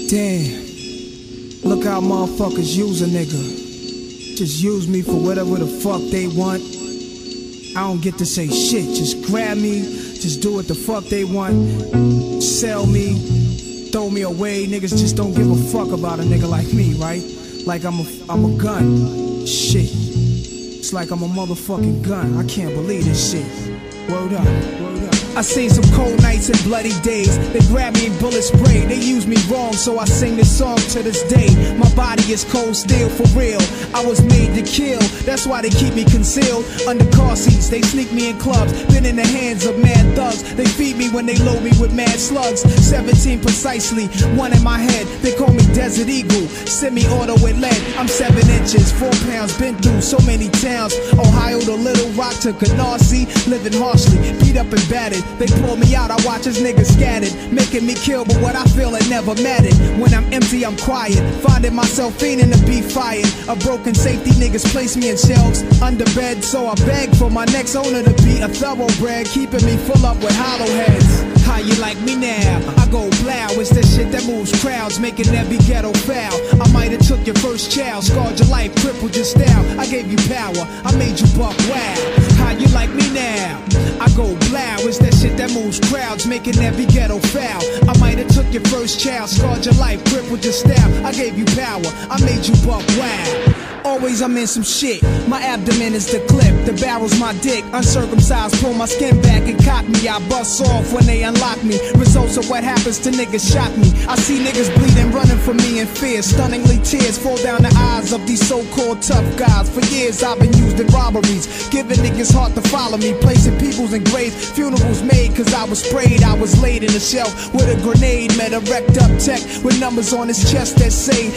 Damn, look how motherfuckers use a nigga. Just use me for whatever the fuck they want. I don't get to say shit, just grab me, just do what the fuck they want. Sell me, throw me away, niggas just don't give a fuck about a nigga like me, right? Like I'm a gun, shit. It's like I'm a motherfucking gun, I can't believe this shit. Word up, word up. I seen some cold nights and bloody days. They grab me and bullet spray. They use me wrong, so I sing this song to this day. My body is cold steel for real. I was made to kill, that's why they keep me concealed under car seats. They sneak me in clubs, been in the hands of mad thugs. They feed me when they load me with mad slugs. 17 precisely, one in my head. They call me Desert Eagle, semi-auto with lead. I'm 7 inches, 4 pounds, been through so many towns. Ohio to Little Rock to Canarsie, living harshly, beat up and battered. They pull me out, I watch as niggas scattered, making me kill, but what I feel it never mattered. When I'm empty, I'm quiet, finding myself fiending to be fired. A broken safety, niggas place me in shelves under bed, so I beg for my next owner to be a thoroughbred, keeping me full up with hollow heads. How you like me now? I go blow, it's that shit that moves crowds, making every ghetto foul. I might have took your first child, scarred your life, crippled your style. I gave you power, I made you buck wow. How you like me now? I go blow, it's that shit that moves crowds, making every ghetto foul. I might have took your first child, scarred your life, crippled your style. I gave you power, I made you buck wow. Always I'm in some shit, my abdomen is the clip, the barrel's my dick, uncircumcised, pull my skin back and cock me, I bust off when they unlock me, results of what happens to niggas shock me, I see niggas bleeding, running from me in fear, stunningly tears fall down the eyes of these so-called tough guys, for years I've been used in robberies, giving niggas heart to follow me, placing peoples in graves, funerals made cause I was sprayed, I was laid in a shelf with a grenade, met a wrecked up tech with numbers on his chest that say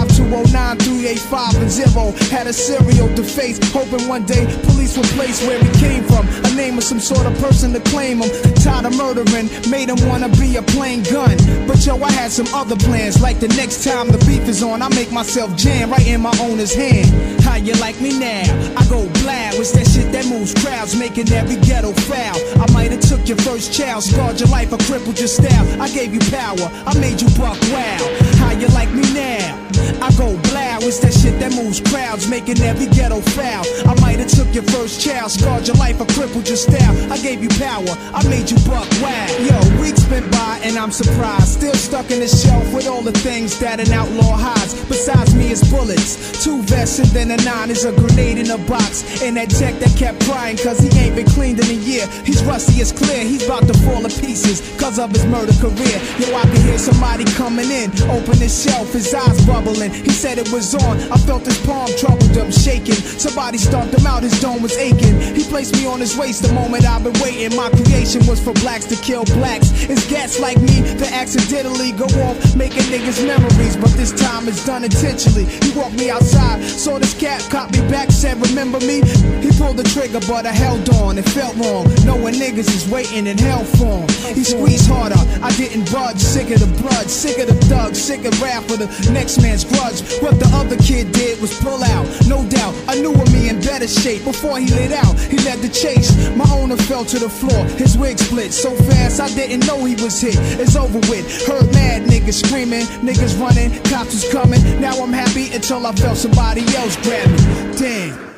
5209 385 and 0. Had a serial to face, hoping one day police would place where he came from. A name of some sort of person to claim him. Tired of murdering, made him wanna be a plain gun. But yo, I had some other plans, like the next time the beef is on, I make myself jam right in my owner's hand. How you like me now? I go blow, it's that shit that moves crowds, making every ghetto foul. I might have took your first child, scarred your life, or crippled your style. I gave you power, I made you buck wow. How you like me now? I go blow, it's that shit that moves crowds, making every ghetto foul. I might have took your first child, scarred your life, or crippled your style. I gave you power, I made you buck wow. Yo, weeks been by and I'm surprised, still stuck in the shelf with all the things that an outlaw hides. Besides me is bullets, 2 vests and then a 9 is a grenade in a box. And that tech that kept crying cause he ain't been cleaned in a year. He's rusty, it's clear, he's about to fall to pieces cause of his murder career. Yo, I can hear somebody coming in, open his shelf, his eyes bubbling. He said it was on, I felt his palm troubled him, shaking. Somebody stomped him out, his dome was aching. He placed me on his waist the moment I've been waiting. My creation was for blacks to kill blacks. It's gats like me that accidentally go off, making niggas memories. But this time it's done intentionally. He walked me outside, saw this cat, caught me back, said remember me? He pulled the trigger but I held on, it felt wrong, knowing niggas is waiting in hell for him. He squeezed harder, I didn't budge, sick of the blood, sick of the thugs, sick of rap for the next man's grudge. What the other kid did was pull out, no doubt. I knew of me in better shape before he lit out. He led the chase. My owner fell to the floor. His wig split so fast I didn't know he was hit. It's over with. Heard mad niggas screaming, niggas running, cops was coming. Now I'm happy until I felt somebody else grab me. Damn.